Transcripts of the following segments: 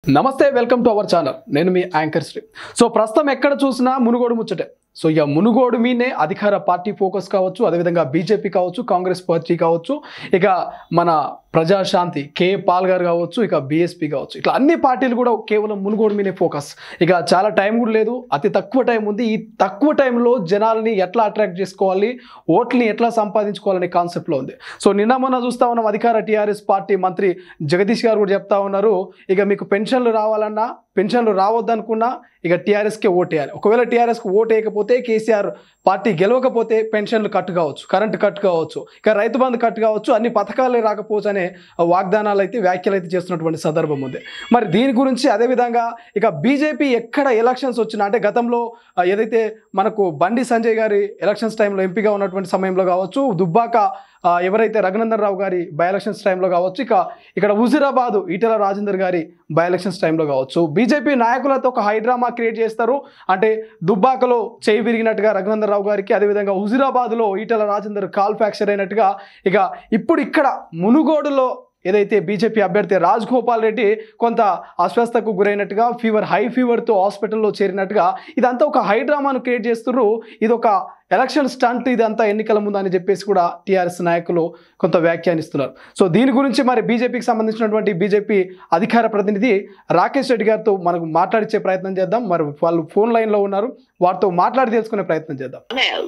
నమస్తే welcome to our channel నేను మీ anchor Shri so ప్రస్తుతం ఎక్కడ చూసినా మునుగోడు ముచ్చటే సో ఇక మునుగోడు మీనే అధికార పార్టీ ఫోకస్ కావచ్చు అదేవిధంగా బీజేపీ కావచ్చు కాంగ్రెస్ పార్టీ కావచ్చు ఇక మన ప్రజాశాంతి కే పాల్ గారు కావచ్చు ఇక బీఎస్పీ కావచ్చు ఇట్లా అన్ని పార్టీలు కూడా కేవలం మునుగోడు మీనే ఫోకస్ ఇక చాలా టైం కూడా లేదు అతి తక్కువ టైం ఉంది ఈ తక్కువ టైంలో జనాల్ని ఎట్లా అట్రాక్ట్ చేసుకోవాలి ఓట్లని ఎట్లా సంపాదించుకోవాలనే కాన్సెప్ట్లో ఉంది సో నిన్న మొన్న చూస్తా ఉన్నాం అధికార టీఆర్ఎస్ పార్టీ మంత్రి జగదీష్ గారు కూడా చెప్తా ఉన్నారు ఇక మీకు పెన్షన్లు రావాలన్నా పెన్షన్లు రావద్దనుకున్నా ఇక టీఆర్ఎస్కే ఓటేయాలి ఒకవేళ టీఆర్ఎస్కి ఓటు వేయకపోతే కేసీఆర్ పార్టీ గెలవకపోతే పెన్షన్లు కట్ కావచ్చు కరెంటు కట్ కావచ్చు ఇక రైతు బంధు కట్ కావచ్చు అన్ని పథకాలే రాకపోవచ్చు అనే వాగ్దానాలు అయితే వ్యాఖ్యలు అయితే చేస్తున్నటువంటి సందర్భం ఉంది మరి దీని గురించి అదేవిధంగా ఇక బీజేపీ ఎక్కడ ఎలక్షన్స్ వచ్చినా అంటే గతంలో ఏదైతే మనకు బండి సంజయ్ గారి ఎలక్షన్స్ టైంలో ఎంపీగా ఉన్నటువంటి సమయంలో కావచ్చు దుబ్బాక ఎవరైతే రఘునందన్ రావు గారి బై ఎలక్షన్స్ టైంలో కావచ్చు ఇక ఇక్కడ హుజూరాబాదు ఈటెల రాజేందర్ గారి బై ఎలక్షన్స్ టైంలో కావచ్చు బీజేపీ నాయకులతో ఒక హైడ్రామా క్రియేట్ చేస్తారు అంటే దుబ్బాకలో చేయి విరిగినట్టుగా రఘునందన్ రావు గారికి అదేవిధంగా హుజూరాబాద్లో ఈటెల రాజేందర్ కాల్ ఫ్రాక్చర్ అయినట్టుగా ఇక ఇప్పుడు ఇక్కడ మునుగోడులో ఏదైతే బీజేపీ అభ్యర్థి రాజగోపాల్ రెడ్డి కొంత అస్వస్థకు గురైనట్టుగా హై ఫీవర్తో హాస్పిటల్లో చేరినట్టుగా ఇదంతా ఒక హైడ్రామాను క్రియేట్ చేస్తున్నారు ఇది ఒక ఎలక్షన్ స్టంట్ ఇదంతా ఎన్నికల ముందు అని చెప్పేసి కూడా టీఆర్ఎస్ నాయకులు కొంత వ్యాఖ్యానిస్తున్నారు సో దీని గురించి మరి బీజేపీకి సంబంధించినటువంటి బీజేపీ అధికార ప్రతినిధి రాకేష్ రెడ్డి గారితో మనకు మాట్లాడించే ప్రయత్నం చేద్దాం మరి వాళ్ళు ఫోన్ లైన్లో ఉన్నారు వారితో మాట్లాడి తెలుసుకునే ప్రయత్నం చేద్దాం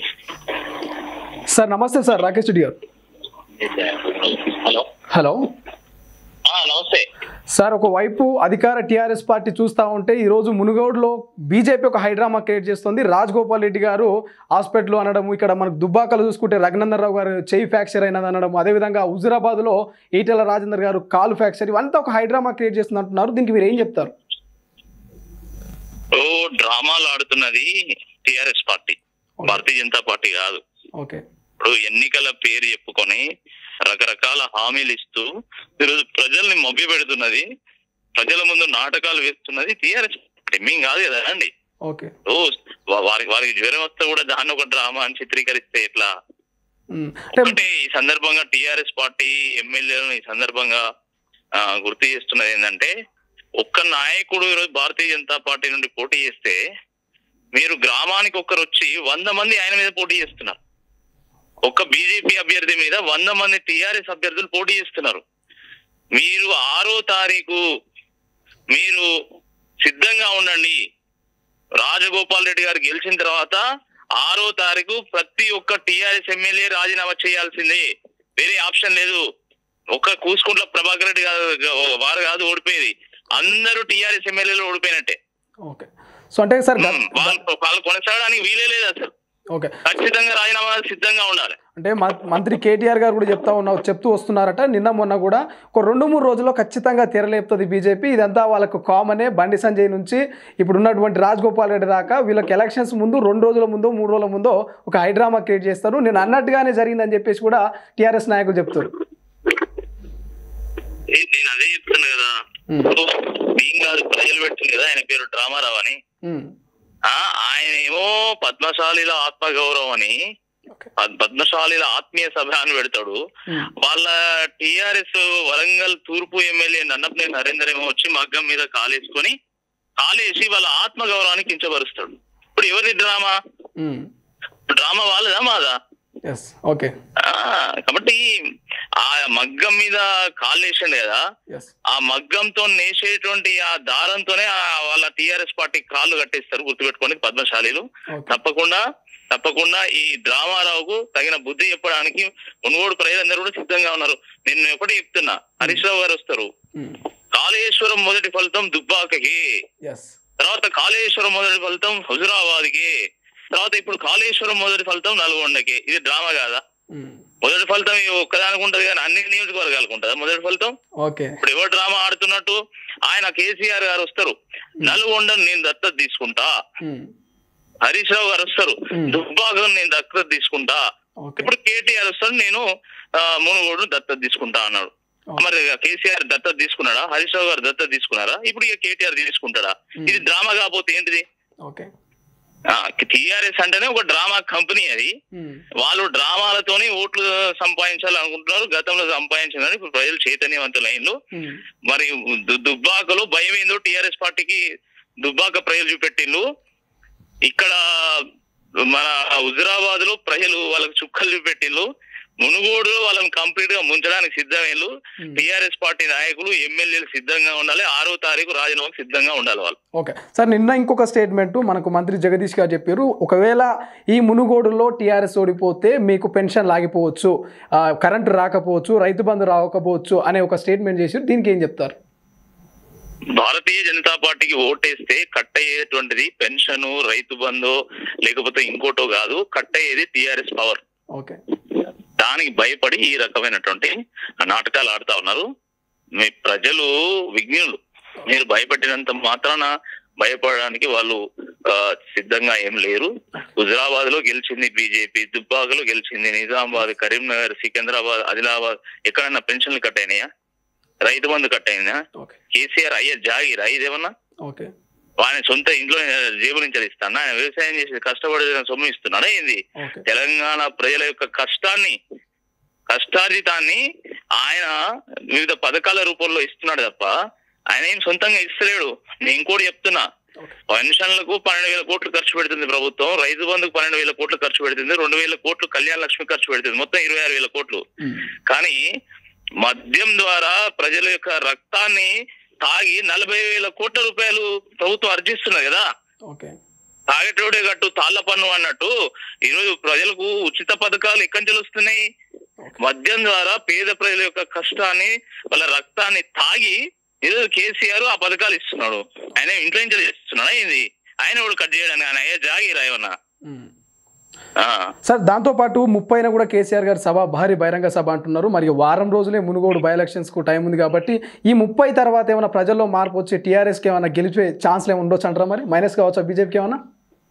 సార్ నమస్తే సార్ రాకేష్ రెడ్డి గారు హలో హలో నమస్తే సార్ ఒకవైపు అధికార టీఆర్ఎస్ పార్టీ చూస్తూ ఉంటే ఈరోజు మునుగోడులో బీజేపీ ఒక హైడ్రామా క్రియేట్ చేస్తుంది రాజగోపాల్ రెడ్డి గారు హాస్పిటల్ అనడం ఇక్కడ మనకు దుబ్బాకలు చూసుకుంటే రఘునందన్ రావు గారు చేయి ఫ్రాక్చర్ అయినది అనడం అదేవిధంగా హుజూరాబాద్లో ఈటెల రాజేందర్ గారు కాలు ఫ్రాక్చర్ ఇవంతా ఒక హైడ్రామా క్రియేట్ చేస్తుంది అంటున్నారు దీనికి మీరు ఏం చెప్తారు డ్రామాలు ఆడుతున్నది TRS party Bharatiya Janata party కాదు. ఓకే ఇప్పుడు ఎన్నికల పేరు చెప్పుకొని రకరకాల హామీలు ఇస్తూ ఈరోజు ప్రజల్ని మభ్య పెడుతున్నది ప్రజల ముందు నాటకాలు వేస్తున్నది టిఆర్ఎస్ పార్టీ మేము కాదు కదా అండి. ఓకే వారికి జ్వరం వస్తే కూడా దాన్ని ఒక డ్రామా అని చిత్రీకరిస్తే ఎట్లా అంటే ఈ సందర్భంగా టిఆర్ఎస్ పార్టీ ఎమ్మెల్యేలను ఈ సందర్భంగా గుర్తు చేస్తున్నది ఏంటంటే ఒక్క నాయకుడు ఈరోజు భారతీయ జనతా పార్టీ నుండి పోటీ చేస్తే మీరు గ్రామానికి ఒక్కరు వచ్చి 100 మంది ఆయన మీద పోటీ చేస్తున్నారు. ఒక్క బీజేపీ అభ్యర్థి మీద 100 మంది టిఆర్ఎస్ అభ్యర్థులు పోటీ చేస్తున్నారు. మీరు 6వ తారీఖు మీరు సిద్ధంగా ఉండండి. రాజగోపాల్ రెడ్డి గారు గెలిచిన తర్వాత 6వ తారీఖు ప్రతి ఒక్క టిఆర్ఎస్ ఎమ్మెల్యే రాజీనామా చేయాల్సిందే, వేరే ఆప్షన్ లేదు. ఒక్క కూసుకుంట్ల ప్రభాకర్ రెడ్డి వారు కాదు ఓడిపోయేది, అందరూ టిఆర్ఎస్ ఎమ్మెల్యేలు ఓడిపోయినట్టే. ఓకే సో అంటే సార్ వాళ్ళు కొనసాగడానికి వీలే లేదు అసలు. ఓకే ఖచ్చితంగా రాజీనామా సిద్ధంగా ఉండాలి అంటే మంత్రి కేటీఆర్ గారు కూడా చెప్తూ వస్తున్నారట నిన్న మొన్న కూడా ఒక 2-3 రోజుల్లో ఖచ్చితంగా తెరలేపుతుంది బీజేపీ. ఇదంతా వాళ్ళకు కామనే. బండి సంజయ్ నుంచి ఇప్పుడు ఉన్నటువంటి రాజగోపాల్ రెడ్డి దాకా వీళ్ళకి ఎలక్షన్స్ ముందు 2 రోజుల ముందో 3 రోజుల ముందో ఒక హైడ్రామా క్రియేట్ చేస్తారు. నేను అన్నట్టుగానే జరిగిందని చెప్పేసి కూడా టీఆర్ఎస్ నాయకులు చెప్తారు. నేను అదే చెప్తున్నా కదా, కాదు ప్రజలు పెడుతుంది కదా ఆయన పేరు డ్రామారావు అని. ఆయన ఏమో పద్మశాలిల ఆత్మగౌరవం అని పద్మశాలిల ఆత్మీయ సభ అని పెడతాడు. వాళ్ళ టిఆర్ఎస్ వరంగల్ తూర్పు ఎమ్మెల్యే నన్నపనేని నరేందర్ ఏమో వచ్చి మగ్గం మీద కాలేసి వాళ్ళ ఆత్మగౌరవాన్ని కించపరుస్తాడు. ఇప్పుడు ఎవరి డ్రామా? డ్రామా వాళ్ళదా మాదా? ఓకే కాబట్టి ఆ మగ్గం మీద కాలేసిండు కదా, ఆ మగ్గంతో నేసేటువంటి ఆ దారంతోనే వాళ్ళ టిఆర్ఎస్ పార్టీ కాళ్ళు కట్టేస్తారు. గుర్తుపెట్టుకోండి పద్మశాలీలు. తప్పకుండా ఈ డ్రామారావుకు తగిన బుద్ధి చెప్పడానికి మునుగోడు ప్రజలందరూ కూడా సిద్ధంగా ఉన్నారు. నేను ఒకటి చెప్తున్నా, హరీష్ రావు గారు వస్తారు. కాళేశ్వరం మొదటి ఫలితం దుబ్బాకకి, తర్వాత కాళేశ్వరం మొదటి ఫలితం హుజూరాబాద్కి, తర్వాత ఇప్పుడు కాళేశ్వరం మొదటి ఫలితం నల్గొండకి. ఇది డ్రామా కాదా? మొదటి ఫలితం ఒక్కదానికి ఉంటది కానీ అన్ని నియోజకవర్గాలకు ఉంటుందా మొదటి ఫలితం? ఇప్పుడు ఎవరు డ్రామా ఆడుతున్నట్టు? ఆయన కేసీఆర్ గారు వస్తారు, నల్గొండను నేను దత్తత తీసుకుంటా. హరీష్ రావు గారు వస్తారు, దుబ్బాకను నేను దత్తత తీసుకుంటా. ఇప్పుడు కేటీఆర్ వస్తాడు, నేను మునుగోడును దత్తత తీసుకుంటా అన్నాడు. మరి కేసీఆర్ దత్తత తీసుకున్నాడా? హరీష్ రావు గారు దత్తత తీసుకున్నారా? ఇప్పుడు ఇక కేటీఆర్ తీసుకుంటాడా? ఇది డ్రామా కాకపోతే ఏంటిది? టిఆర్ఎస్ అంటేనే ఒక డ్రామా కంపెనీ అది. వాళ్ళు డ్రామాలతోని ఓట్లు సంపాదించాలనుకుంటున్నారు, గతంలో సంపాదించాలని ఇప్పుడు ప్రజలు చైతన్యవంతులైన్లు. మరి దుబ్బాకలో భయం ఏందో టిఆర్ఎస్ పార్టీకి దుబ్బాక ప్రజలు చూపెట్టిండ్రు. ఇక్కడ మన హుజురాబాద్ లో ప్రజలు వాళ్ళకి చుక్కలు చూపెట్టిండ్రు. మునుగోడులో వాళ్ళని కంప్లీట్ గా ముంచడానికి సిద్ధమయ్యారు. టిఆర్ఎస్ పార్టీ నాయకులు ఎమ్మెల్యేలు సిద్ధంగా ఉండాలి. 6వ తారీఖు రాజీనామాకు సిద్ధంగా ఉండాలి వాళ్ళు. ఓకే సార్, నిన్న ఇంకొక స్టేట్మెంట్ మనకు మంత్రి జగదీష్ గారు చెప్పారు, ఒకవేళ ఈ మునుగోడులో టీఆర్ఎస్ ఓడిపోతే మీకు పెన్షన్ లాగిపోవచ్చు, కరెంటు రాకపోవచ్చు, రైతు బంధు రాకపోవచ్చు అనే ఒక స్టేట్మెంట్ చేశారు. దీనికి ఏం చెప్తారు? భారతీయ జనతా పార్టీకి ఓటేస్తే కట్ అయ్యేటువంటిది పెన్షన్, రైతు బంధు లేకపోతే ఇంకోటో కాదు, కట్ అయ్యేది టిఆర్ఎస్ పవర్. ఓకే, దానికి భయపడి ఈ రకమైనటువంటి నాటకాలు ఆడుతా ఉన్నారు. మీ ప్రజలు విజ్ఞులు, మీరు భయపెట్టినంత మాత్రాన భయపడడానికి వాళ్ళు సిద్ధంగా ఏం లేరు. హుజురాబాద్ లో గెలిచింది బీజేపీ, దుబ్బాకలో గెలిచింది, నిజామాబాద్, కరీంనగర్, సికింద్రాబాద్, ఆదిలాబాద్ ఎక్కడన్నా పెన్షన్లు కట్ అయినాయా? రైతు బంధు కట్ అయిందా? కేసీఆర్ అయ్యే జాగిరా ఇదేమన్నా? ఆయన సొంత ఇంట్లో జేబు నుంచి ఇస్తాను, ఆయన వ్యవసాయం చేసి కష్టపడి సొమ్ము ఇస్తున్నాడా ఏంది? తెలంగాణ ప్రజల యొక్క కష్టార్జితాన్ని ఆయన వివిధ పథకాల రూపంలో ఇస్తున్నాడు తప్ప ఆయన ఏం సొంతంగా ఇస్తలేడు. నేను ఇంకోటి చెప్తున్నా, పెన్షన్లకు 12,000 కోట్లు ఖర్చు పెడుతుంది ప్రభుత్వం, రైతు బంధుకు 12,000 కోట్లు ఖర్చు పెడుతుంది, 2,000 కోట్లు కళ్యాణ లక్ష్మి ఖర్చు పెడుతుంది, మొత్తం 26,000 కోట్లు. కానీ మద్యం ద్వారా ప్రజల యొక్క రక్తాన్ని తాగి 40,000 కోట్ల రూపాయలు ప్రభుత్వం అర్జిస్తున్నది కదా. తాగేటోడే గట్టు తాళ్ల పన్ను అన్నట్టు ఈరోజు ప్రజలకు ఉచిత పథకాలు ఎక్కడి నుంచి వస్తున్నాయి? మద్యం ద్వారా పేద ప్రజల యొక్క కష్టాన్ని, వాళ్ళ రక్తాన్ని తాగి ఈరోజు కేసీఆర్ ఆ పథకాలు ఇస్తున్నాడు. ఆయన ఇంట్లో నుంచి చేస్తున్నాడా ఏంది? ఆయన కూడా కట్ చేయడానికి ఆయన అయ్యే జాగిరా ఏమన్నా? సార్, దాంతో పాటు 30న కూడా కేసీఆర్ గారి సభ, భారీ బహిరంగ సభ అంటున్నారు. మరియు వారం రోజులే మునుగోడు బై ఎలక్షన్స్ కు టైం ఉంది కాబట్టి ఈ 30 తర్వాత ఏమైనా ప్రజల్లో మార్పు వచ్చి టీఆర్ఎస్ కి ఏమైనా గెలిచే ఛాన్స్లు ఏమైనా ఉండొచ్చు అంటారా? మరి మైనస్ కావచ్చా బీజేపీకి ఏమన్నా?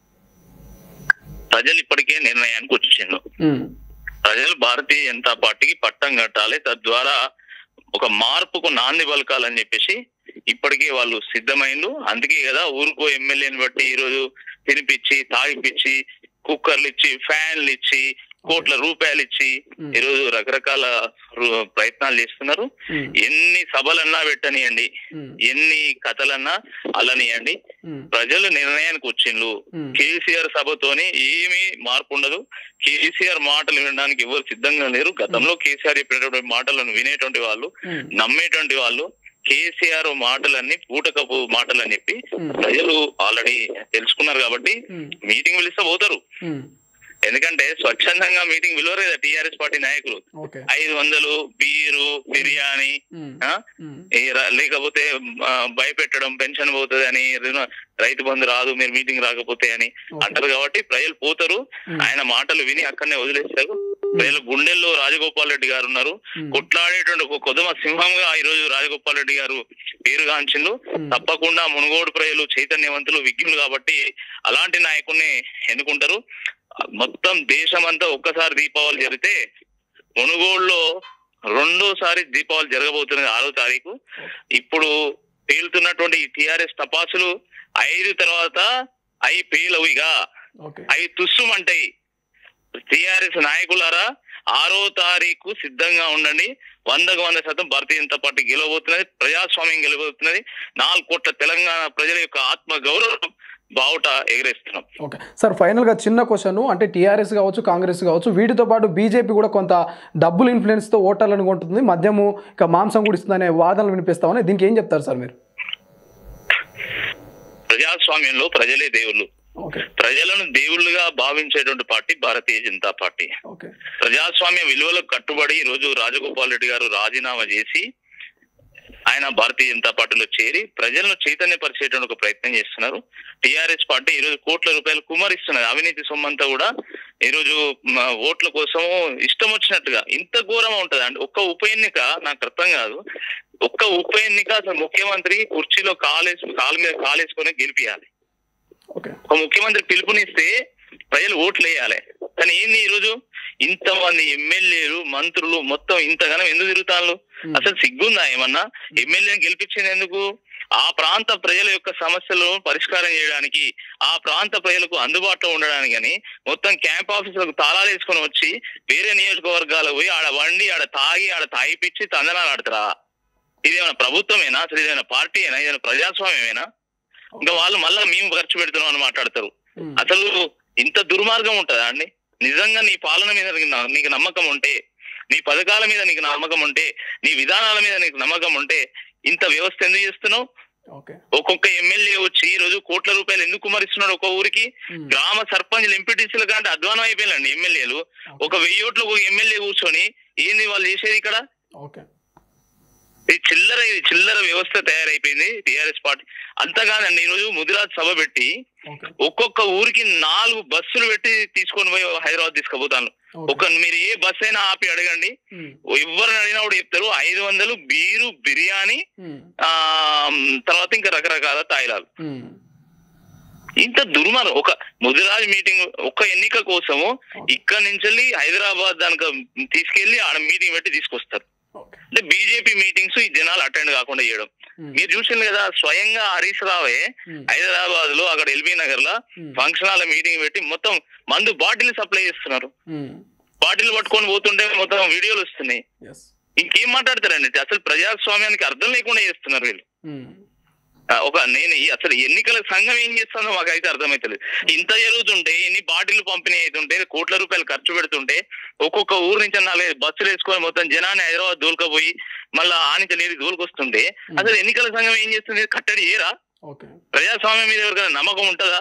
ప్రజలు ఇప్పటికే నిర్ణయానికి వచ్చిండు. ప్రజలు భారతీయ జనతా పార్టీకి పట్టం కట్టాలి, తద్వారా ఒక మార్పుకు నాంది పలకాలని చెప్పేసి ఇప్పటికే వాళ్ళు సిద్ధమైండు. అందుకే కదా ఊరుకో ఎమ్మెల్యేని బట్టి ఈరోజు తినిపించి, తాగిపించి, కుక్కర్లు ఇచ్చి, ఫ్యాన్లు ఇచ్చి, కోట్ల రూపాయలు ఇచ్చి ఈరోజు రకరకాల ప్రయత్నాలు చేస్తున్నారు. ఎన్ని సభలన్నా పెట్టనియండి, ఎన్ని కథలన్నా అల్లనియండి, ప్రజలు నిర్ణయానికి వచ్చిండ్రు. కేసీఆర్ సభతోని ఏమీ మార్పు ఉండదు. కేసీఆర్ మాటలు వినడానికి ఎవరు సిద్ధంగా లేరు. గతంలో కేసీఆర్ చెప్పినటువంటి మాటలను వినేటువంటి వాళ్ళు, నమ్మేటువంటి వాళ్ళు కేసీఆర్ మాటలన్నీ పూటకపు మాటలు అని చెప్పి ప్రజలు ఆల్రెడీ తెలుసుకున్నారు. కాబట్టి మీటింగ్ పిలిస్తే పోతారు. ఎందుకంటే స్వచ్ఛందంగా మీటింగ్ పిలవరు కదా టీఆర్ఎస్ పార్టీ నాయకులు. 500 బీరు, బిర్యానీ, లేకపోతే భయపెట్టడం, పెన్షన్ పోతుంది అని, రైతు బంధు రాదు మీరు మీటింగ్ రాకపోతే అని అంటారు. కాబట్టి ప్రజలు పోతారు, ఆయన మాటలు విని అక్కడనే వదిలేస్తారు. ప్రజల గుండెల్లో రాజగోపాల్ రెడ్డి గారు ఉన్నారు. కొట్లాడేటువంటి ఒక కొదమ సింహంగా ఈ రోజు రాజగోపాల్ రెడ్డి గారు పేరుగాంచిండు. తప్పకుండా మునుగోడు ప్రజలు చైతన్యవంతులు, విజ్ఞులు కాబట్టి అలాంటి నాయకుడిని ఎన్నుకుంటారు. మొత్తం దేశమంతా ఒక్కసారి దీపావళి జరిగితే మునుగోడులో రెండోసారి దీపావళి జరగబోతున్నది 6వ తారీఖు. ఇప్పుడు పేలుతున్నటువంటి టిఆర్ఎస్ టపాసులు 5 తర్వాత అవి పేలవుగా, అవి తుస్సుమంటాయి. టిఆర్ఎస్ నాయకులారా 6వ తారీఖు సిద్ధంగా ఉండండి. 100% భారతీయ జనతా పార్టీ గెలవబోతున్నది, ప్రజాస్వామ్యం గెలవబోతున్నది. 4 కోట్ల తెలంగాణ ప్రజల యొక్క ఆత్మ గౌరవం బావుట ఎగరేస్తున్నాం. ఓకే సార్, ఫైనల్గా చిన్న క్వశ్చన్, అంటే టీఆర్ఎస్ కావచ్చు, కాంగ్రెస్ కావచ్చు, వీటితో పాటు బీజేపీ కూడా కొంత డబ్బులు ఇన్ఫ్లుయెన్స్తో ఓటర్లను కొంటుంది, మద్యము ఇక మాంసం కూడా ఇస్తుందనే వాదనలు వినిపిస్తామని, దీనికి ఏం చెప్తారు సార్ మీరు? ప్రజాస్వామ్యంలో ప్రజలే దేవుళ్ళు. ప్రజలను దేవుళ్ళుగా భావించేటువంటి పార్టీ భారతీయ జనతా పార్టీ. ప్రజాస్వామ్య విలువలకు కట్టుబడి ఈ రోజు రాజగోపాల్ రెడ్డి గారు రాజీనామా చేసి ఆయన భారతీయ జనతా పార్టీలో చేరి ప్రజలను చైతన్యపరిచేటువంటి ఒక ప్రయత్నం చేస్తున్నారు. టీఆర్ఎస్ పార్టీ ఈ రోజు కోట్ల రూపాయలు కుమ్మరిస్తున్నది. అవినీతి సొమ్మంతా కూడా ఈ రోజు ఓట్ల కోసం ఇష్టం వచ్చినట్టుగా. ఇంత ఘోరంగా ఉంటది అంటే ఒక్క ఉప ఎన్నిక నాకు అర్థం కాదు. ఒక్క ఉప ఎన్నిక అసలు ముఖ్యమంత్రి కుర్చీలో కాలు మీద కాలేసుకొని గెలిపియాలి. ఒక ముఖ్యమంత్రి పిలుపునిస్తే ప్రజలు ఓట్లు వేయాలి. కానీ ఏంది ఈరోజు ఇంతమంది ఎమ్మెల్యేలు, మంత్రులు మొత్తం ఇంతగానో ఎందుకు తిరుగుతాను? అసలు సిగ్గుందా ఏమన్నా? ఎమ్మెల్యేని గెలిపించింది ఎందుకు? ఆ ప్రాంత ప్రజల యొక్క సమస్యలను పరిష్కారం చేయడానికి, ఆ ప్రాంత ప్రజలకు అందుబాటులో ఉండడానికి అని మొత్తం క్యాంప్ ఆఫీసులకు తాళాలు వేసుకొని వచ్చి వేరే నియోజకవర్గాలకు పోయి ఆడ వండి ఆడ తాగిపిచ్చి తందనాలు ఆడతారా? ఇదేమైనా ప్రభుత్వమేనా? అసలు ఇదేమైనా పార్టీ అయినా? ఇదేమైనా ప్రజాస్వామ్యమేనా? ఇంకా వాళ్ళు మళ్ళా మేము ఖర్చు పెడుతున్నాం అని మాట్లాడతారు. అసలు ఇంత దుర్మార్గం ఉంటుందా అండి? నిజంగా నీ పాలన మీద నీకు నమ్మకం ఉంటే, నీ పథకాల మీద నీకు నమ్మకం ఉంటే, నీ విధానాల మీద నీకు నమ్మకం ఉంటే ఇంత వ్యవస్థ ఎందుకు చేస్తున్నావు? ఒక్కొక్క ఎమ్మెల్యే వచ్చి ఈ రోజు కోట్ల రూపాయలు ఎందుకు కుమరిస్తున్నాడు ఒక ఊరికి? గ్రామ సర్పంచ్లు ఎంపీటీసీల కంటే అధ్వానం అయిపోయిందండి ఎమ్మెల్యేలు. ఒక 1000 ఓట్లు ఒక ఎమ్మెల్యే కూర్చొని ఏంది వాళ్ళు చేసేది ఇక్కడ? ఇది చిల్లర వ్యవస్థ తయారైపోయింది టిఆర్ఎస్ పార్టీ. అంతగానండి ఈరోజు ముదిరాజ్ సభ పెట్టి ఒక్కొక్క ఊరికి 4 బస్సులు పెట్టి తీసుకొని పోయి హైదరాబాద్ తీసుకుపోతాను. మీరు ఏ బస్ అయినా ఆపి అడగండి, ఎవరిని అడిగినా కూడా చెప్తారు 500 బీరు, బిర్యానీ, తర్వాత ఇంకా రకరకాల తాయిలాలు. ఇంత దుర్మార్గం. ఒక ముదిరాజ్ మీటింగ్, ఒక్క ఎన్నిక కోసము ఇక్కడ నుంచి హైదరాబాద్ దానికి తీసుకెళ్లి ఆడ మీటింగ్ పెట్టి తీసుకొస్తారు. అంటే బీజేపీ మీటింగ్స్ ఈ జనాలు అటెండ్ కాకుండా చేయడం. మీరు చూసింది కదా, స్వయంగా హరీష్ రావే హైదరాబాద్ లో అక్కడ ఎల్బీ నగర్ లో ఫంక్షన్ హాల్ మీటింగ్ పెట్టి మొత్తం మందు బాటిల్ సప్లై చేస్తున్నారు. బాటిల్ పట్టుకొని పోతుంటే మొత్తం వీడియోలు వస్తున్నాయి. ఇంకేం మాట్లాడతారండి? అసలు ప్రజాస్వామ్యానికి అర్థం లేకుండా చేస్తున్నారు వీళ్ళు. అసలు ఎన్నికల సంఘం ఏం చేస్తుందో మాకైతే అర్థమైతలేదు. ఇంత జరుగుతుంటే, ఎన్ని బాటిల్ పంపిణీ అవుతుంటే, కోట్ల రూపాయలు ఖర్చు పెడుతుంటే, ఒక్కొక్క ఊరు నుంచి 4 బస్సులు వేసుకొని మొత్తం జనాన్ని హైదరాబాద్ దూలుకపోయి మళ్ళా ఆనించి నీరు దూలుకొస్తుంటే అసలు ఎన్నికల సంఘం ఏం చేస్తుంది? కట్టడి చేయరా? ప్రజాస్వామ్యం మీద ఎవరికైనా నమ్మకం ఉంటుందా?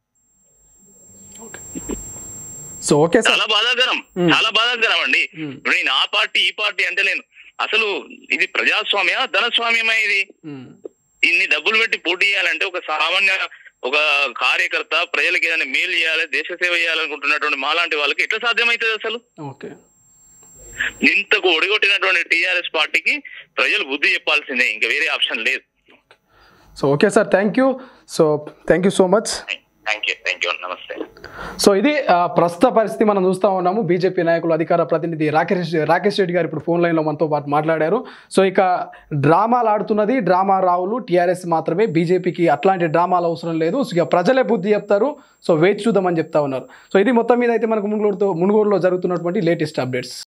చాలా బాధాకరం అండి. నేను ఆ పార్టీ ఈ పార్టీ అంటే నేను అసలు ఇది ప్రజాస్వామ్య ధనస్వామ్యమా? ఇది ఇన్ని డబ్బులు పెట్టి పోటీ చేయాలంటే ఒక సామాన్య ఒక కార్యకర్త ప్రజలకు ఏదైనా మేలు చేయాలి, దేశ సేవ చేయాలనుకుంటున్నటువంటి మాలాంటి వాళ్ళకి ఎట్లా సాధ్యమవుతుంది అసలు? ఇంతకు ఒడిగొట్టినటువంటి టిఆర్ఎస్ పార్టీకి ప్రజలు బుద్ధి చెప్పాల్సిందే, ఇంకా వేరే ఆప్షన్ లేదు. So okay sir, thank you so much. Thank you నమస్తే. సో ఇది ప్రస్తుత పరిస్థితి మనం చూస్తూ ఉన్నాము. బీజేపీ నాయకులు, అధికార ప్రతినిధి రాకేష్ రెడ్డి గారు ఇప్పుడు ఫోన్ లైన్లో మనతో పాటు మాట్లాడారు. సో ఇక డ్రామాలు ఆడుతున్నది డ్రామా రావులు టీఆర్ఎస్ మాత్రమే, బీజేపీకి అట్లాంటి డ్రామాలు అవసరం లేదు, సో ఇక ప్రజలే బుద్ధి చెప్తారు, సో వేచి చూద్దామని చెప్తా ఉన్నారు. సో ఇది మొత్తం మీద అయితే మనకు మునుగోడులో జరుగుతున్నటువంటి లేటెస్ట్ అప్డేట్స్.